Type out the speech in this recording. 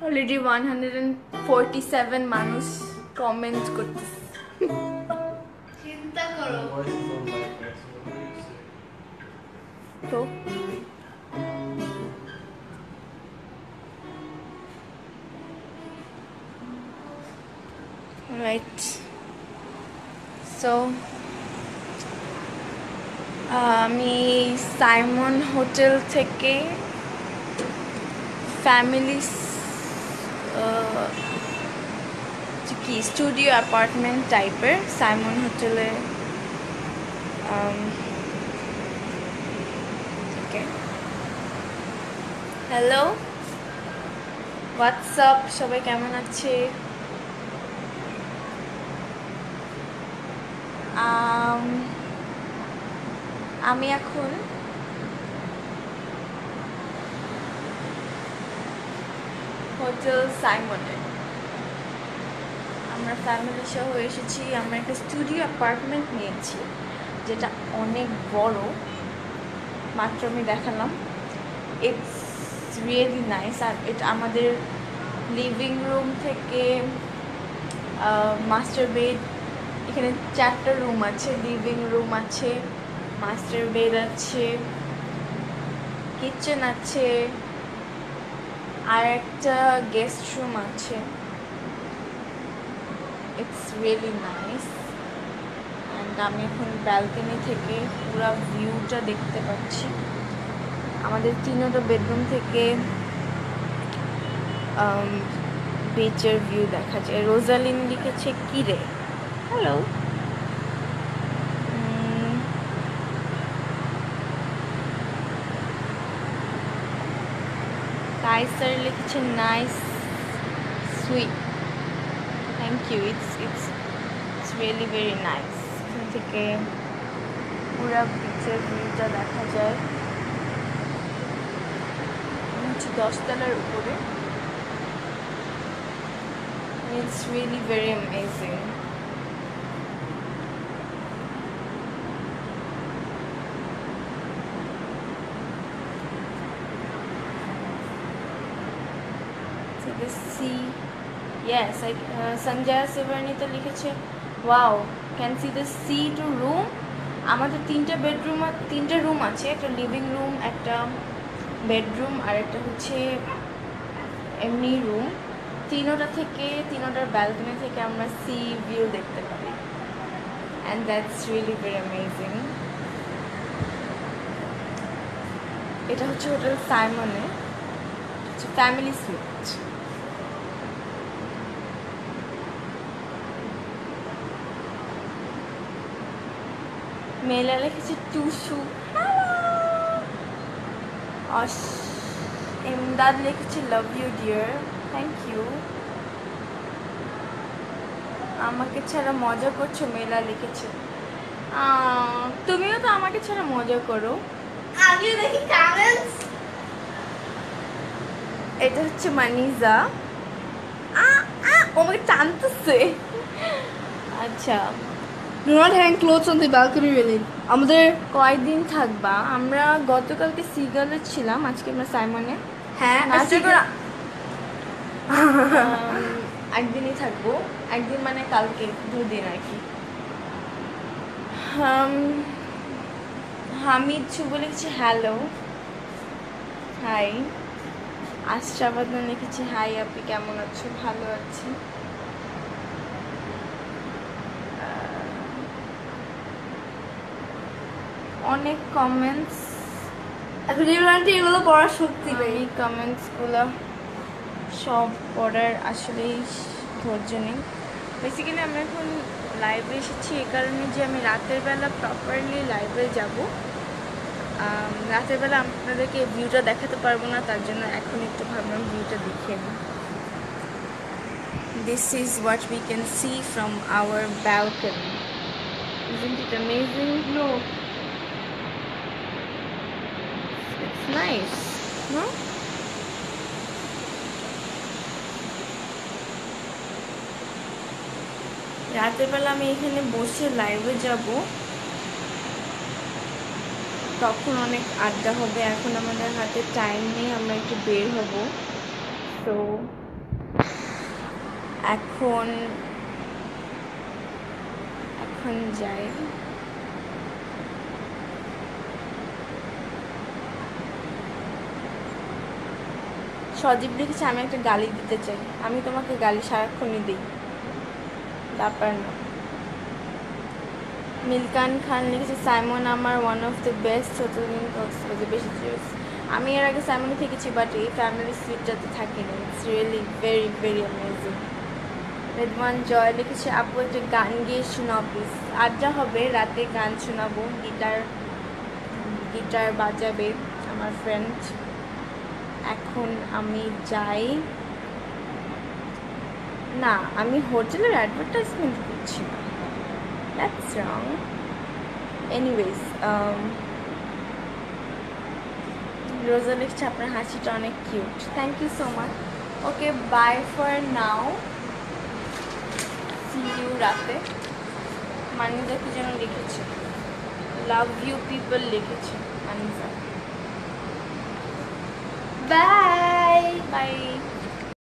Already 147 মানুষ comment করতেছে। চিন্তা করো। তো রাইট, সো আমি সাইমন হোটেল থেকে ফ্যামিলি কি স্টুডিও অ্যাপার্টমেন্ট টাইপের সাইমন হোটেলে হ্যালো হোয়াটসঅ্যাপ, সবাই কেমন আছে? আমি এখন হোটেল সাইমনে, আমরা ফ্যামিলি সহ এসেছি। আমরা একটা স্টুডিও অ্যাপার্টমেন্ট নিয়েছি যেটা অনেক বড়, মাত্র আমি দেখালাম। It's really nice. আর এটা আমাদের লিভিং রুম থেকে মাস্টার বেড, এখানে 4টা রুম আছে, লিভিং রুম আছে, মাস্টার বেড আছে, কিচেন আছে, আর একটা গেস্ট রুম আছে। It's really nice. অ্যান্ড আমি এখন ব্যালকনি থেকে পুরো ভিউটা দেখতে পাচ্ছি। আমাদের 3টা বেডরুম থেকে বিচের ভিউ দেখা যায়। রোজালিন লিখেছে কি রে, হ্যালো। কাইসার লিখেছে nice suite, thank you. It's really very nice. এখান থেকে পুরো বিচের ভিউটা দেখা যায়। হচ্ছে 10 তলার উপরে। It's really very amazing. See the sea. Yes, Sanjaya Sivarnita লিখেছে wow, can see the sea to room. আমাদের 3টা রুম আছে, একটা লিভিং রুম, একটা বেডরুম, আর একটা হচ্ছে এমনি রুম। 3টার ব্যালকনি থেকে আমরা সি ভিউ দেখতে পারি। And that's really very amazing. এটা হচ্ছে হোটেল সাইমনে, হচ্ছে ফ্যামিলি সুইট। মেলা লিখেছে টুসু, এমদাদ লিখেছে love you dear, thank you. আমাকে ছাড়া মজা করছো, মেলা লিখেছে। তুমিও তো আমাকে ছাড়া মজা করো। আমিও দেখি কমেন্টস। এটা হচ্ছে মানিজা, আমাকে টানতেছে। আচ্ছা, Do not hang clothes on the balcony railing. আমাদের কয়দিন থাকবা? আমরা গতকালকে সিগালে ছিলাম, আজকে আমরা সাইমনে। হ্যাঁ একদিনই থাকবো, একদিন মানে কালকে, 2 দিন আর কি। হামিদ শুভ লিখেছে হ্যালো, হাই। আশরাবাদন লিখেছে হাই আপনি কেমন আছো? ভালো আছি। অনেক কমেন্টস, এখন এগুলো পড়ার শক্তি নেই। এই কমেন্টসগুলো সব পড়ার আসলেই ধৈর্য নেই। বেসিক্যালি আমরা এখন লাইভে এসেছি এই কারণে যে আমি রাতের বেলা প্রপারলি লাইভে যাব। রাতের বেলা আপনাদেরকে ভিউটা দেখাতে পারবো না, তার জন্য এখন একটু ভাবলাম ভিউটা দেখে নিই। This is what we can see from our balcony. Isn't it amazing? No. It's nice, no? রাতের বেলা আমি এখানে বসে লাইভে যাব, তখন অনেক আড্ডা হবে। এখন আমাদের হাতে টাইম নেই, আমরা একটু বের হব। তো এখন এখন যাই। সজীব লিখেছে আমি একটা গালি দিতে চাই। আমি তোমাকে গালি সারাক্ষণই দিই, ব্যাপার না। মিলকান খান লিখেছে সাইমন আমার one of the best hotel in Cox's Bazar. বেশি সিরিয়াস, আমি এর আগে সাইমনে থেকেছি বাট এই ফ্যামিলি সুইটটাতে থাকিনি। It's really very very amazing. Redwan Joy লিখেছে আপু একটা গান গিয়ে শোনাও প্লিজ। আড্ডা হবে, রাতে গান শোনাবো, গিটার বাজাবে আমার ফ্রেন্ড। এখন আমি যাই না, আমি হোটেলের অ্যাডভার্টাইজমেন্ট করছি না, দ্যাটস রং। এনিওয়েজ, রোজা লিখছে আপনার হাসিটা অনেক cute, thank you so much. Okay bye for now, see you রাতে। মানিজা কি যেন লিখেছে, লাভ ইউ পিপল লিখেছে মানিজা।